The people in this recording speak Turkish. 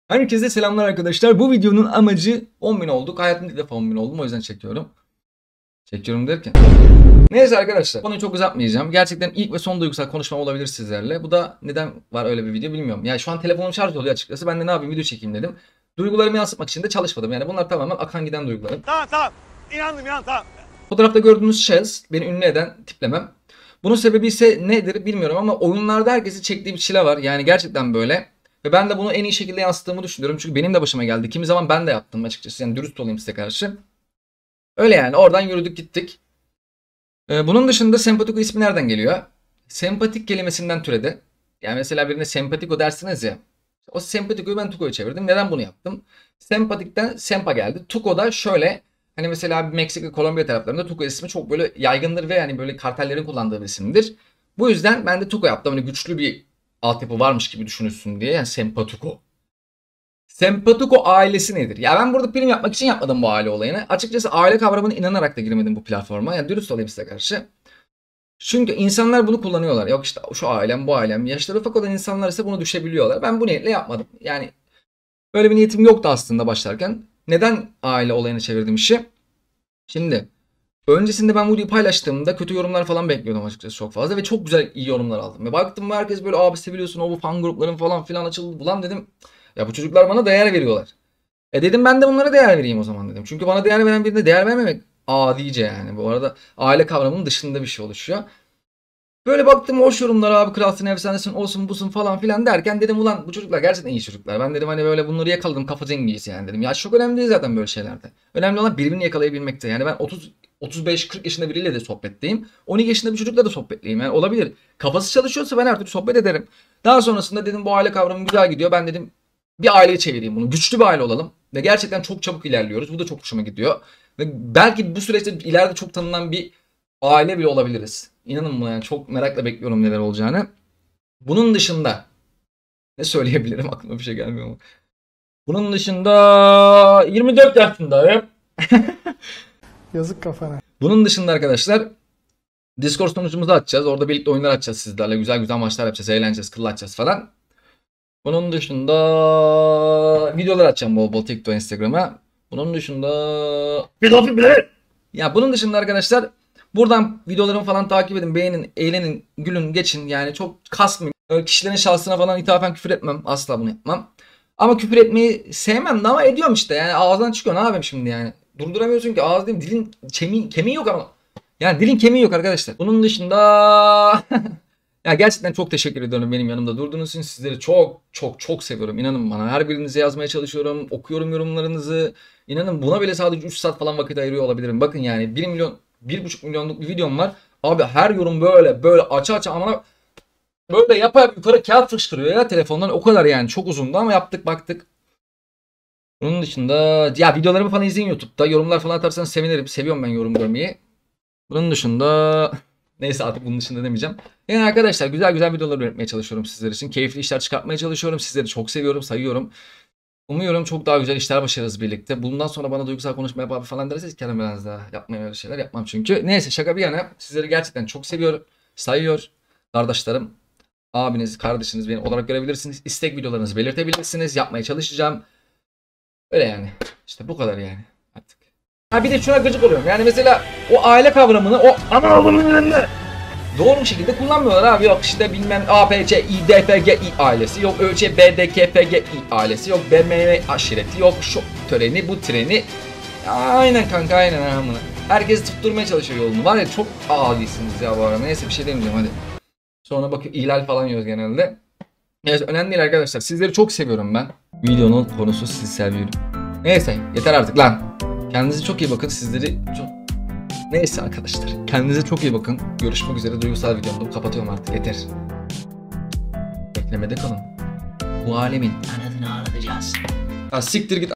Herkese selamlar arkadaşlar. Bu videonun amacı 10.000 olduk. Hayatımda ilk defa 10.000 oldum. O yüzden çekiyorum. Çekiyorum derken. Neyse arkadaşlar. Konuyu çok uzatmayacağım. Gerçekten ilk ve son duygusal konuşmam olabilir sizlerle. Bu da neden var öyle bir video bilmiyorum. Yani şu an telefonum şarj oluyor açıkçası. Ben de ne yapayım video çekeyim dedim. Duygularımı yansıtmak için de çalışmadım. Yani bunlar tamamen akan giden duygularım. Tamam. İnandım tamam. Fotoğrafta gördüğünüz şahıs beni ünlü eden tiplemem. Bunun sebebi ise nedir bilmiyorum ama oyunlarda herkesin çektiği bir çile var. Yani gerçekten böyle. Ve ben de bunu en iyi şekilde yansıttığımı düşünüyorum. Çünkü benim de başıma geldi. Kimi zaman ben de yaptım açıkçası. Yani dürüst olayım size karşı. Öyle yani. Oradan yürüdük gittik. Bunun dışında sempatiko ismi nereden geliyor? Sempatik kelimesinden türedi. Yani mesela birine sempatiko dersiniz ya. O sempatikoyu ben tuko'ya çevirdim. Neden bunu yaptım? Sempatikten sempa geldi. Tuko da şöyle. Hani mesela Meksika, Kolombiya taraflarında tuko ismi çok böyle yaygındır ve yani böyle kartellerin kullandığı bir isimdir. Bu yüzden ben de tuko yaptım. Hani güçlü bir altyapı varmış gibi düşünülsün diye. Yani sempatiko. Sempatiko ailesi nedir? Ya ben burada prim yapmak için yapmadım bu aile olayını. Açıkçası aile kavramına inanarak da girmedim bu platforma. Yani dürüst olayım size karşı. Çünkü insanlar bunu kullanıyorlar. Yok işte şu ailem bu ailem. Yaşları ufak olan insanlar ise bunu düşebiliyorlar. Ben bu niyetle yapmadım. Yani böyle bir niyetim yoktu aslında başlarken. Neden aile olayına çevirdim işi? Şimdi öncesinde ben bu videoyu paylaştığımda kötü yorumlar falan bekliyordum açıkçası çok fazla. Ve çok güzel iyi yorumlar aldım. Ve baktım herkes böyle abi seviliyorsun o bu fan grupların falan filan açıldı. Ulan dedim ya bu çocuklar bana değer veriyorlar. Dedim ben de bunlara değer vereyim o zaman dedim. Çünkü bana değer veren birine değer vermemek adice yani. Bu arada aile kavramının dışında bir şey oluşuyor. Böyle baktım hoş yorumlar abi kralsın efsanesin olsun busun falan filan derken dedim ulan bu çocuklar gerçekten iyi çocuklar. Ben dedim hani böyle bunları yakaladım kafa zengiyiz yani dedim. Ya çok önemli değil zaten böyle şeylerde. Önemli olan birbirini yakalayabilmekte. Yani ben 35-40 yaşında biriyle de sohbetteyim. 12 yaşında bir çocukla da sohbetliyim. Yani olabilir. Kafası çalışıyorsa ben her türlü sohbet ederim. Daha sonrasında dedim bu aile kavramı güzel gidiyor. Ben dedim bir aileye çevireyim bunu. Güçlü bir aile olalım. Ve gerçekten çok çabuk ilerliyoruz. Bu da çok hoşuma gidiyor. Ve belki bu süreçte ileride çok tanınan bir aile bile olabiliriz. İnanın buna yani çok merakla bekliyorum neler olacağını. Bunun dışında ne söyleyebilirim aklıma bir şey gelmiyor mu? Bunun dışında 24 yaşındayım. Yazık kafana. Bunun dışında arkadaşlar Discord sunucumuzu açacağız. Orada birlikte oyunlar açacağız sizlerle. Güzel güzel maçlar yapacağız. Eğleneceğiz, kıllaşacağız falan. Bunun dışında videolar açacağım bol bol TikTok, Instagram'a. Bunun dışında bunun dışında arkadaşlar buradan videolarımı falan takip edin, beğenin, eğlenin, gülün, geçin. Yani çok kasmayın. Kişilerin şahsına falan ithafen küfür etmem. Asla bunu yapmam. Ama küfür etmeyi sevmem de ama ediyorum işte. Yani ağızdan çıkıyor. Ne yapayım şimdi yani? Durduramıyorsun ki. Ağız değil mi? Dilin kemiği yok ama. Yani dilin kemiği yok arkadaşlar. Bunun dışında ya gerçekten çok teşekkür ediyorum benim yanımda durduğunuz için. Sizleri çok çok çok seviyorum. İnanın bana. Her birinize yazmaya çalışıyorum. Okuyorum yorumlarınızı. İnanın buna bile sadece 3 saat falan vakit ayırıyor olabilirim. Bakın yani 1 milyon, 1,5 milyonluk bir videom var. Abi her yorum böyle aça ama böyle yapa yukarı kağıt fışkırıyor ya telefondan. O kadar yani çok uzundu ama yaptık baktık. Bunun dışında ya videolarımı falan izleyin YouTube'da. Yorumlar falan atarsanız sevinirim. Seviyorum ben yorum görmeyi. Bunun dışında neyse artık bunun dışında demeyeceğim. Yani arkadaşlar güzel güzel videolar üretmeye çalışıyorum sizler için. Keyifli işler çıkartmaya çalışıyorum. Sizleri çok seviyorum, sayıyorum. Umuyorum çok daha güzel işler başarırız birlikte. Bundan sonra bana duygusal konuşma yap abi falan derseniz kendime biraz daha yapmaya öyle şeyler yapmam çünkü. Neyse şaka bir yana sizleri gerçekten çok seviyorum. Sayıyor. Kardeşlerim, abiniz, kardeşiniz beni olarak görebilirsiniz. İstek videolarınızı belirtebilirsiniz. Yapmaya çalışacağım. Öyle yani. İşte bu kadar yani artık. Ha bir de şuna gıcık oluyorum. Yani mesela o aile kavramını o ana avının önünde doğru bir şekilde kullanmıyorlar abi. Yok işte bilmem APC, İDPG ailesi, yok ÖC, BDKPG ailesi, yok BMV aşireti, yok şu töreni, bu treni. Aynen kanka aynen amına. Herkes tutturmaya çalışıyor yolunu. Var ya çok adisiniz ya bu arada. Neyse bir şey demeyeceğim hadi. Sonra bakıyor ihlal falan yiyoruz genelde. Neyse önemli değil arkadaşlar. Sizleri çok seviyorum ben. Videonun konusu sizi seviyorum. Neyse yeter artık lan. Kendinize çok iyi bakın. Sizleri çok... Neyse arkadaşlar. Kendinize çok iyi bakın. Görüşmek üzere. Duygusal videomda kapatıyorum artık. Yeter. Beklemede kalın. Bu alemin anadını ağlatacağız. Ha siktir git.